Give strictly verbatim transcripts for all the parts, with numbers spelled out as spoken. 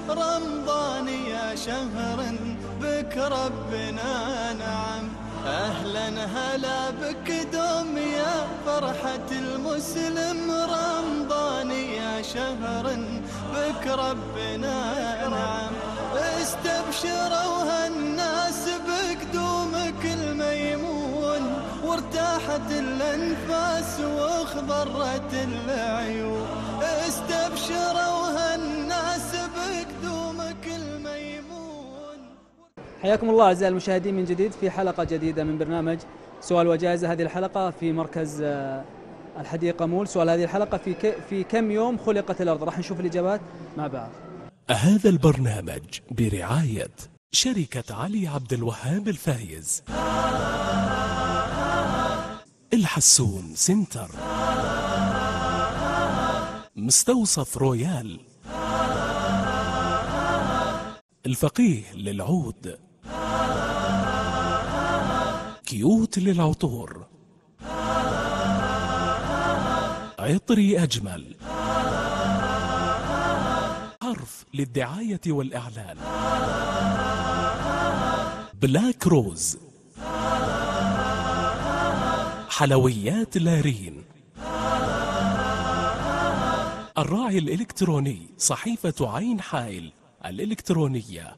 رمضان يا شهر بك ربنا نعم، أهلا هلا بك دوم يا فرحة المسلم. رمضان يا شهر بك ربنا نعم، استبشروا هالناس بقدومك الميمون، وارتاحت الأنفاس واخضرت العيون. استبشروا هالناس بقدومك الميمون. حياكم الله أعزائي المشاهدين من جديد في حلقة جديدة من برنامج سؤال وجائزة. هذه الحلقة في مركز الحديقة مول. سؤال هذه الحلقة في في كم يوم خلقت الأرض؟ راح نشوف الإجابات مع بعض. هذا البرنامج برعاية شركة علي عبد الوهاب الفايز، الحسون سنتر، مستوصف رويال، الفقيه للعود، كيوت للعطور، عطري أجمل، حرف للدعاية والإعلان، بلاك روز، حلويات لارين، الراعي الإلكتروني صحيفة عين حائل الإلكترونية.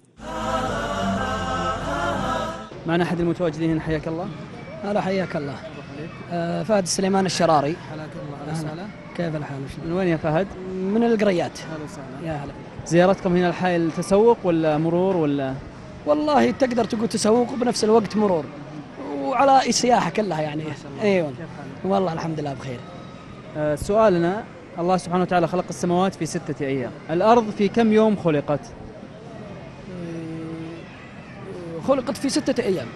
معنا أحد المتواجدين هنا، حياك الله. هلا حياك الله. آه فهد السليمان الشراري. حياك الله. أهلا وسهلا. كيف الحال؟ من وين يا فهد؟ من القريات. أهلا وسهلا. يا هلا. زيارتكم هنا الحائل تسوق ولا مرور ولا؟ والله تقدر تقول تسوق وبنفس الوقت مرور، وعلى السياحة كلها يعني. ايوه والله الحمد لله بخير. آه سؤالنا، الله سبحانه وتعالى خلق السماوات في ستة أيام، الأرض في كم يوم خلقت؟ خلقت في ستة أيام،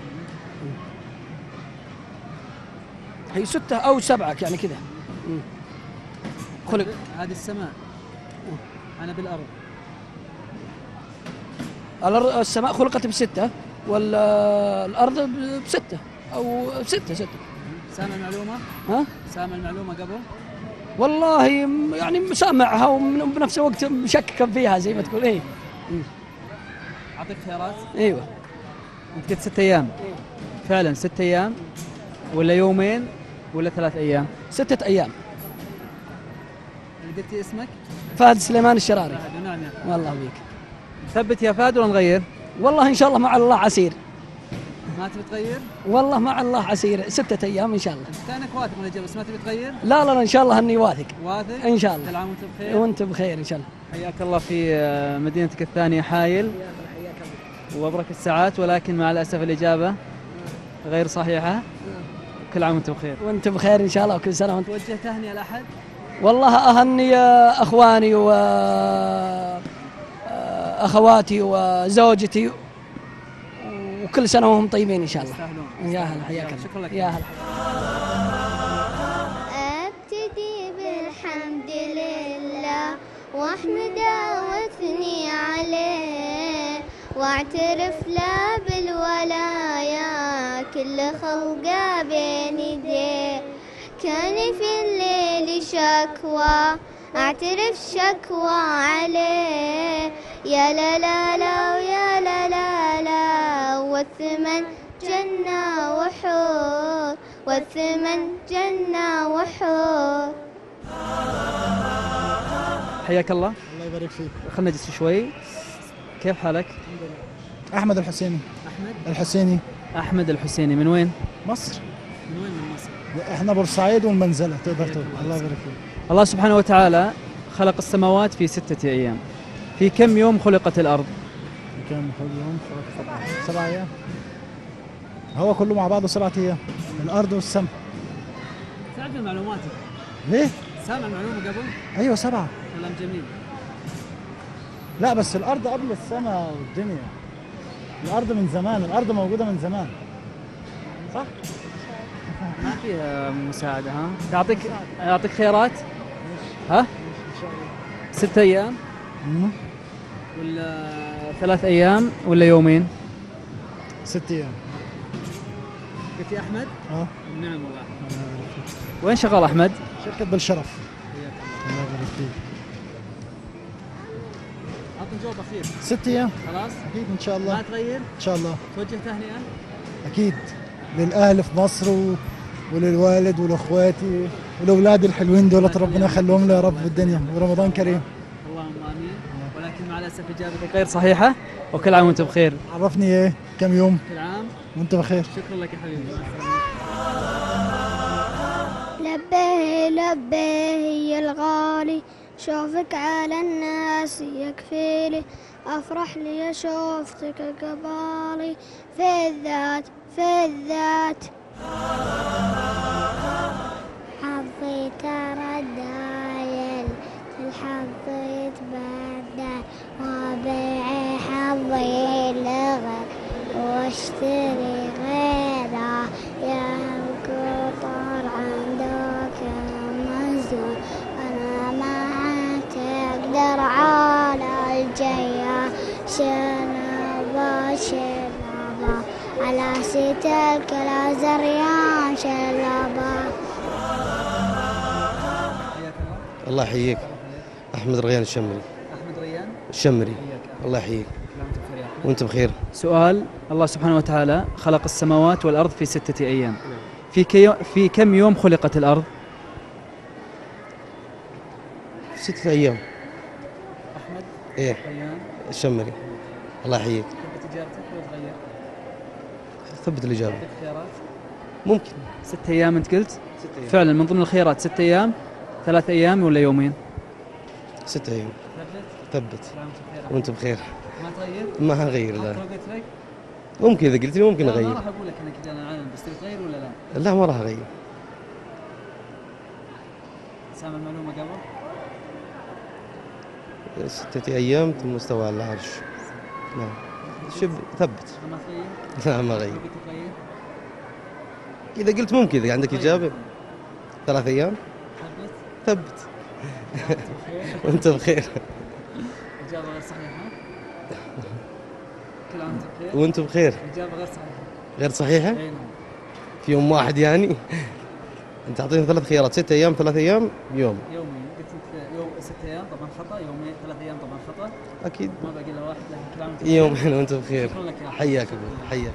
هي ستة أو سبعة يعني كذا. خلق هذه السماء، أنا بالأرض. السماء خلقت بستة والأرض بستة أو ستة ستة. سامع المعلومة؟ ها؟ سامع المعلومة قبل؟ والله يعني سامعها وبنفس الوقت مشككا فيها زي ما تقول. ايه أعطيك خيارات؟ ايوه. أنت قلت ستة أيام. إيه؟ فعلا ستة أيام ولا يومين ولا ثلاث أيام؟ ستة أيام. اللي قلتي اسمك؟ فهد سليمان الشراري. فهد. نعم يا فهد. والله بيك. ثبت يا فهد ولا نغير؟ والله إن شاء الله مع الله عسير. ما تبي تغير؟ والله مع الله عسير، ستة أيام إن شاء الله. كأنك واثق من الإجابة بس ما تبي تغير؟ لا لا لا إن شاء الله إني واثق. واثق؟ إن شاء الله. كل عام وأنت بخير. وأنت بخير إن شاء الله. حياك الله في مدينتك الثانية حايل. حياك الله. وأبرك الساعات، ولكن مع الأسف الإجابة غير صحيحة. كل عام وأنت بخير. وأنت بخير إن شاء الله وكل سنة وأنت. توجه تهنئة لأحد؟ والله أهني أخواني و أخواتي وزوجتي، وكل سنة وهم طيبين إن شاء الله. يا هلا حياك الله. شكرا لك. يا هلا. أبتدي بالحمد لله وأحمده وأثني عليه، واعترف له بالولايا كل خلقه بين يديه. كان في الليل شكوى أعترف شكوى عليه، يا لا لا لا ويا لا لا لا، والثمن جنة وحور، والثمن جنة وحور. حياك الله. الله يبارك فيك. خلنا نجلس شوي. كيف حالك؟ أحمد الحسيني. أحمد الحسيني. أحمد الحسيني. من وين؟ مصر. من وين من مصر؟ احنا بورسعيد والمنزلة تقدر تقول. الله يبارك فيك. الله سبحانه وتعالى خلق السماوات في ستة أيام، في كم يوم خلقت الأرض؟ في كم يوم خلقت الأرض؟ سبعة أيام. هو كله مع بعضه سبعة أيام، الأرض والسماء. تعرف معلوماتك؟ ليه؟ سامع المعلومة قبل؟ أيوه سبعة. كلام جميل. لا بس الأرض قبل السماء والدنيا. الأرض من زمان، الأرض موجودة من زمان. صح؟ ما فيها مساعدة. ها؟ أعطيك أعطيك خيارات؟ ها؟ ستة أيام مم. ولا ثلاث أيام ولا يومين؟ ست أيام. قلت يا أحمد؟ اه نعم والله. وين شغال أحمد؟ شركة بالشرف. الله يبارك فيك. أعطني جواب اخير. ست ايام خلاص اكيد ان شاء ما الله. تغير. ان شاء الله. توجه تهنئه. اكيد للاهل في مصر و... وللوالد ولاخواتي ولاولادي الحلوين دولت، ربنا يخليهم لي يا رب في الدنيا، ورمضان كريم. اللهم امين. ولكن مع الاسف اجابتك غير صحيحه، وكل عام وانت بخير. عرفني ايه كم يوم كل عام وانت بخير. شكرا لك يا حبيبي. لبيه لبيه يا الغالي، شوفك على الناس يكفيلي، أفرح لي شوفتك قبالي، في الذات في الذات. حظي ترى دايل، الحظ يتبدل، وبيع حظي لغير واشتري غيره، يا القطر عندك مزدور، أنا ما تقدر على الجية، شنبا شنبا على ستك لا زريان شلبا. الله يحييك. أحمد ريان الشمري. احمد ريان الشمري. الله يحييك. وانت بخير. سؤال: الله سبحانه وتعالى خلق السماوات والارض في ستة ايام، في كي في كم يوم خلقت الارض؟ ستة أيام. احمد إيه ريان الشمري. الله يحييك. ثبت اجابتك ولا تغير؟ ثبت الإجابة. خيارات. ممكن. ست ايام انت قلت؟ ستة أيام. فعلا من ضمن الخيارات ست ايام، ثلاث ايام ولا يومين؟ ستة أيام. ثبت. ثبت. وانت بخير. ما تغير؟ ما هغير لا. لو قلت لك ممكن إذا قلت لي ممكن لا، ما أغير. راح اقول لك انا كذا انا عالم، بس تبي تغير ولا لا؟ لا ما راح أغير. سامع المعلومه قبل؟ ستة أيام ثم استوى على العرش. نعم. شب ثبت. ما تغير؟ لا ما أغير. لو قلت تغير؟ إذا قلت ممكن، إذا عندك إجابة. ثلاث أيام. ثبت. ثبت. وانت بخير. اجابه غير صحيحه. كل عام وانت بخير. وانت بخير. اجابه غير صحيحه. غير صحيحة؟ اي نعم. في يوم واحد يعني. انت تعطيني ثلاث خيارات، ستة ايام، ثلاث ايام، يوم. يومين، قلت انت يوم ست ايام طبعا خطا، يومين، ثلاث ايام طبعا خطا. اكيد. ما باقي الا واحد، لكن كل عام وانت بخير. يوم وانت بخير. شكرا لك يا أحمد. حياك ابوي، حياك.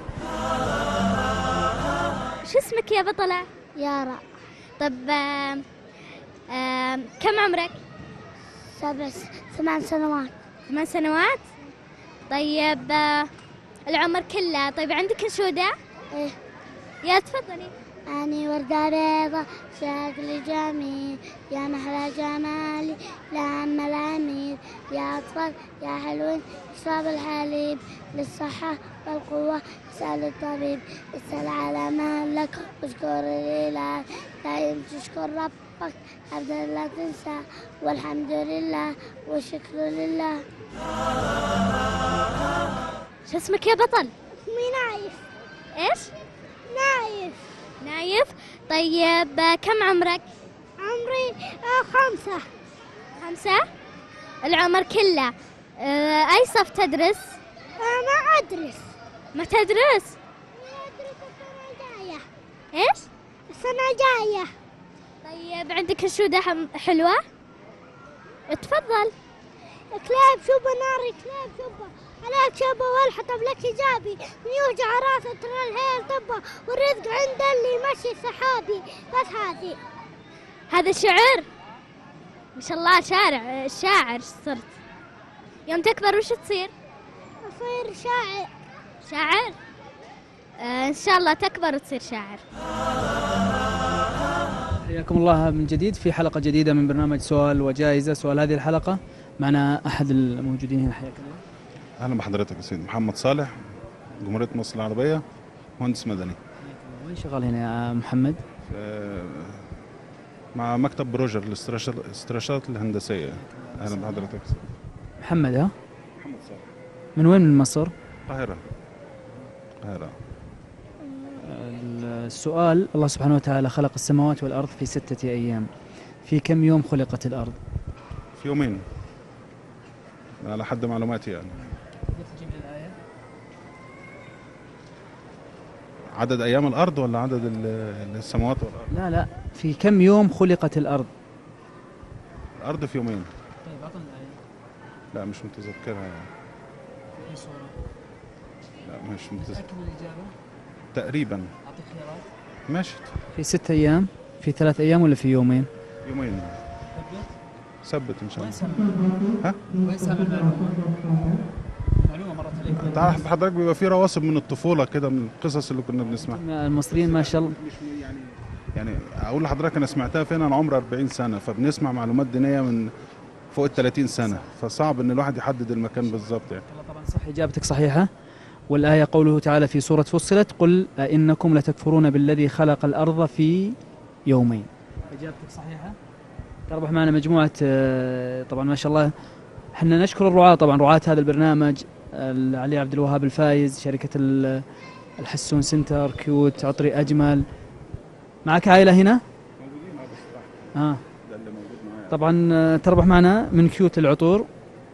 شو اسمك يا بطلة؟ يارا. طب آم آم كم عمرك؟ سبع ثمان سنوات. ثمان سنوات؟ طيب آه، العمر كله. طيب عندك انشودة؟ ايه. يا تفضلي. أني وردة بيضة شكلي جميل، يا محلى جمالي لعم العميل، يا أطفال يا حلوين اشرب الحليب، للصحة والقوة اسأل الطبيب، اسأل على مالك واشكر الإله، دايم تشكر ربك أبدا لا تنسى، والحمد لله والشكر لله. شو اسمك يا بطل؟ اسمي نايف. ايش؟ نايف. نايف. طيب كم عمرك؟ عمري خمسة. خمسة؟ العمر كله. اه أي صف تدرس؟ ما أدرس. ما تدرس؟ أدرس السنة الجاية. إيش؟ السنة الجاية. طيب عندك انشودة حلوة؟ اتفضل. كلاب شوبة ناري كلاب شوبة عليك شوبة والحطب لك حجابي، من يوجع راسه ترى الهيل طبة، والرزق عند اللي ماشي سحابي. بس هذه. هذا شعر؟ ما شاء الله شارع شاعر صرت. يوم تكبر وش تصير؟ أصير شاعر. شاعر؟ آه إن شاء الله تكبر وتصير شاعر. حياكم الله من جديد في حلقة جديدة من برنامج سؤال وجائزة. سؤال هذه الحلقة معنا أحد الموجودين هنا. حياك الله. اهلا بحضرتك يا سيدي. محمد صالح، جمهوريه مصر العربيه، مهندس مدني. وين شغال هنا يا محمد؟ آه، مع مكتب بروجر للاسترشادات الهندسيه. اهلا بحضرتك. محمد ها؟ محمد صالح. من وين من مصر؟ القاهره. القاهره. السؤال: الله سبحانه وتعالى خلق السماوات والأرض في ستة أيام، في كم يوم خلقت الأرض؟ في يومين على حد معلوماتي يعني. تجيب لي الآية؟ عدد ايام الارض ولا عدد ال- السماوات والارض؟ لا لا، في كم يوم خلقت الأرض؟ الارض في يومين. طيب أعطنا الآية. لا مش متذكرها يعني. في صورة. لا مش متذكر متأكد من الإجابة؟ تقريبا. أعطيك خيارات. ماشي. في ست أيام، في ثلاث أيام ولا في يومين؟ يومين. ثبت ان شاء وين الله. سامع؟ ها؟ وين سامع المعلومة؟ معلومة مرت عليك. انت عارف حضرتك بيبقى في رواسب من الطفوله كده من القصص اللي كنا بنسمعها. المصريين ما شاء الله. يعني اقول لحضرتك انا سمعتها فين، انا عمري أربعين سنه، فبنسمع معلومات دينيه من فوق ال ثلاثين سنه، فصعب ان الواحد يحدد المكان بالظبط يعني. طبعا صح، إجابتك صحيحة. والآية قوله تعالى في سورة فصلت: قل أئنكم لتكفرون بالذي خلق الأرض في يومين. إجابتك صحيحة. تربح معنا مجموعة آه، طبعا ما شاء الله. احنا نشكر الرعاة، طبعا رعاة هذا البرنامج، علي عبد الوهاب الفايز، شركة ال- الحسون سنتر، كيوت، عطري أجمل. معك عائلة هنا؟ آه. طبعا آه، تربح معنا من كيوت للعطور،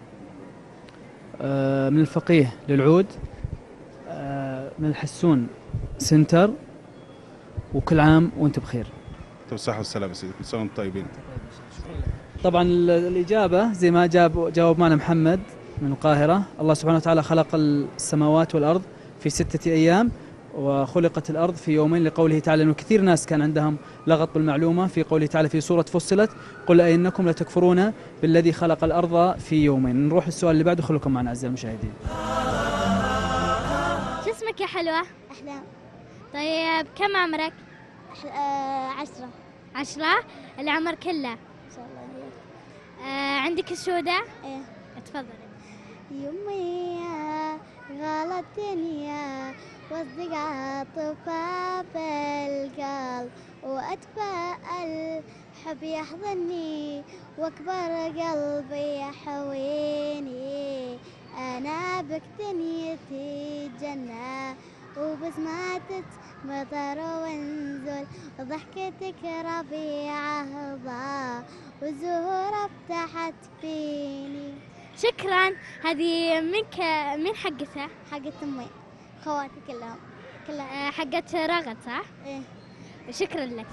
آه، من الفقيه للعود، آه، من الحسون سنتر، وكل عام وانت بخير. بالصحه والسلامه يا سيدي، كل سنه وانتم طيبين. طبعا ال- الإجابة زي ما جاب جاوب معنا محمد من القاهرة. الله سبحانه وتعالى خلق السماوات والأرض في ستة أيام، وخلقت الأرض في يومين، لقوله تعالى. إنه كثير ناس كان عندهم لغط بالمعلومة في قوله تعالى في سورة فصلت: قل أئنكم لتكفرون بالذي خلق الأرض في يومين. نروح للسؤال اللي بعده، خلوكم معنا أعزائي المشاهدين. شو اسمك يا حلوة؟ أحلام. طيب كم عمرك؟ أحل... آه عشرة. عشرة؟ العمر كله. إن شاء الله. آه عندك الشودة؟ إيه. تفضلي. يمي غلط الدنيا واصدقاء طفى بالقلب، وأتفائل حب يحضني واكبر قلبي يحويني. أنا بك دنيتي جنة وبسماتك مطر وانزل، وضحكتك ربيع هضا والزهور فتحت فيني. شكرا. هذه منك، من حقتها؟ حقت أمي، خواتي كلهم كلها. آه حقت رغد صح؟ إيه. شكرا لك.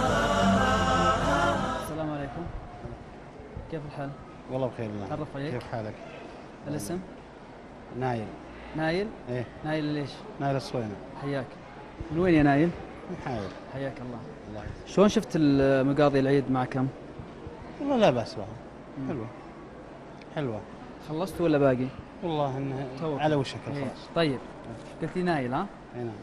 السلام عليكم، كيف الحال؟ والله بخير الله. تعرف عليك. كيف حالك؟ الاسم؟ نايل. نايل؟ ايه. نايل ليش؟ نايل الصوينة. حياك. من وين يا نايل؟ من حايل. حياك الله. الله يحفظك. شلون شفت مقاضي العيد معكم؟ والله لا بأس بها. حلوة. حلوة. خلصت ولا باقي؟ والله انها توك. على وشك إيه. الخلاص. طيب قلت لي نايل ها؟ اي نعم.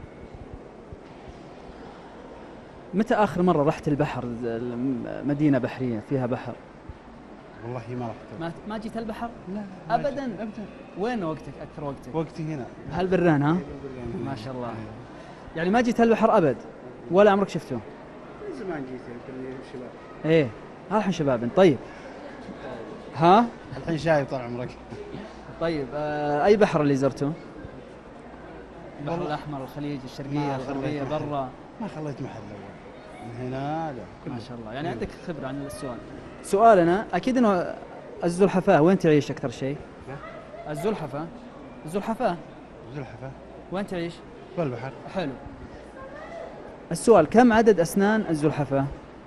متى آخر مرة رحت البحر، مدينة بحرية فيها بحر؟ والله ما رحت. ما ما جيت البحر؟ لا أبدا. ابدا. وين وقتك أكثر وقتك؟ وقتي هنا. هالبران ها؟ ما شاء الله. يعني ما جيت البحر أبد ولا عمرك شفته؟ من زمان جيت يمكن شباب. إيه الحين شباب. طيب ها؟ الحين شايب طال عمرك. طيب آه أي بحر اللي زرته؟ البحر الأحمر، الخليج، الشرقية، الغربية، برا؟ ما خليت محل أول. من هنا لا. ما شاء الله، يعني عندك خبرة عن السؤال. سؤالنا أكيد إنه الزلحفاة وين تعيش أكثر شيء؟ الزلحفاة. الزلحفاة. الزلحفاة. وين تعيش؟ بالبحر. حلو. السؤال: كم عدد أسنان الزلحفاة؟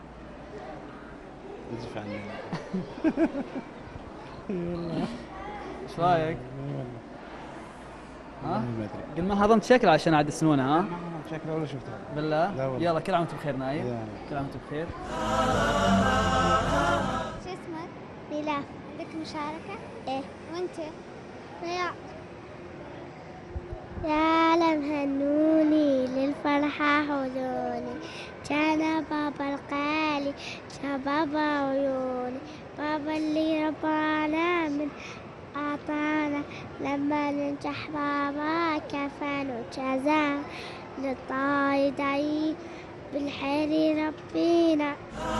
نزف عني. ايش رايك؟ ها؟ ما ادري. قل ما هضمت شكل عشان عاد سنونها ها؟ شكله ولا شفتها. بالله؟ لا والله. يلا كل عام وانت بخير نايف. يلا. كل عام وانت بخير. شو اسمك؟ ميلاف. عندك مشاركة؟ ايه. وانت؟ رياض. يا عالم هنوني للفرحة حضوني، كان بابا الغالي شباب عيوني، بابا اللي ربانا من أعطانا، لما ننجح بابا كفن وجزا، للطاي دعي بالحير ربينا.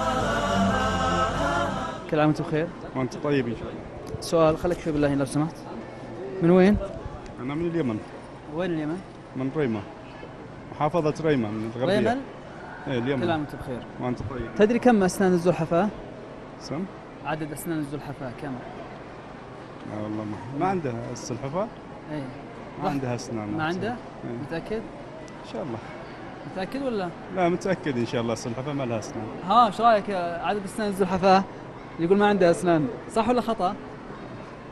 كل عام وانت بخير. وانت طيب ان شاء الله. سؤال خليك شوي بالله لو سمحت. من وين؟ انا من اليمن. وين اليمن؟ من ريمة، محافظة ريمة من الغربية. ريمل؟ ايه اليمن. كل عام وانت بخير. وانت طيب. تدري كم أسنان الزلحفاة؟ سم؟ عدد أسنان الزلحفاة كم؟ لا والله ما ما عندها السلحفاة. ايه ما عندها اسنان. ما عنده؟ إيه. متأكد؟ ان شاء الله. متأكد ولا؟ لا متأكد ان شاء الله السلحفاة ما لها اسنان. ها ايش رايك عدد اسنان الزلحفاة؟ يقول ما عنده اسنان، صح ولا خطأ؟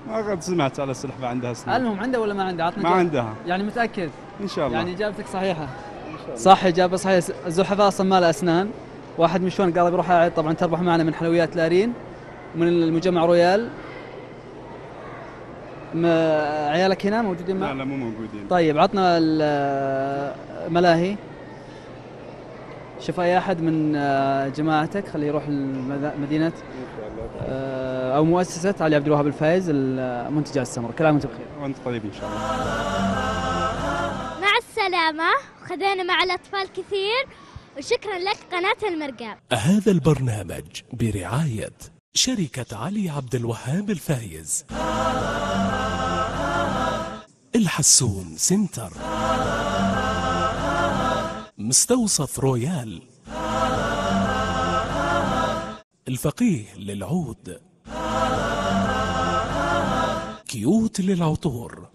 ما قد سمعت على السلحفاة عندها أسنان. المهم عنده ولا ما عنده؟ عطنا ما جواب. عندها. يعني متأكد؟ إن شاء الله. يعني إجابتك صحيحة؟ إن شاء الله. صح، إجابة صحيحة. الزحفاة أصلا ما لها أسنان. واحد مشوان قال بروح أعد. طبعا تربح معنا من حلويات لارين ومن المجمع رويال. ما عيالك هنا موجودين معك؟ لا لا مو موجودين. طيب عطنا الملاهي. شوف أي أحد من جماعتك خليه يروح المدينة أو مؤسسة علي عبد الوهاب الفايز المنتجع السمر. كل عام وأنت بخير. وأنت طيب إن شاء الله. مع السلامة. خذينا مع الأطفال كثير وشكرا لك قناة المرقاب. هذا البرنامج برعاية شركة علي عبد الوهاب الفايز، الحسون سنتر، مستوصف رويال، الفقيه للعود، كيوت للعطور،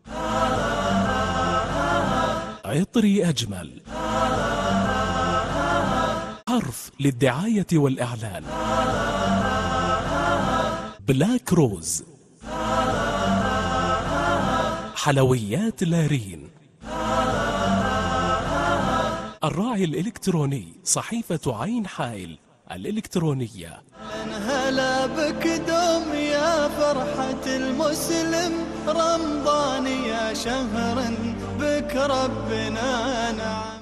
عطري أجمل، حرف للدعاية والإعلان، بلاك روز، حلويات لارين، الراعي الإلكتروني صحيفة عين حائل الإلكترونية. هلا بك دوم يا فرحة المسلم، رمضان يا شهر بك ربنا نعم.